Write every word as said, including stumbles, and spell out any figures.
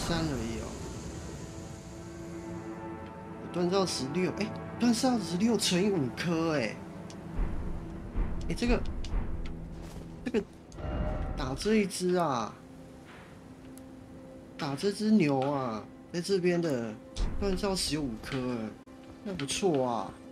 三而已哦。锻造十六，哎，锻造十六乘以五颗，哎，哎，这个这个打这一只啊，打这只牛啊，在这边的锻造十五颗，那不错啊。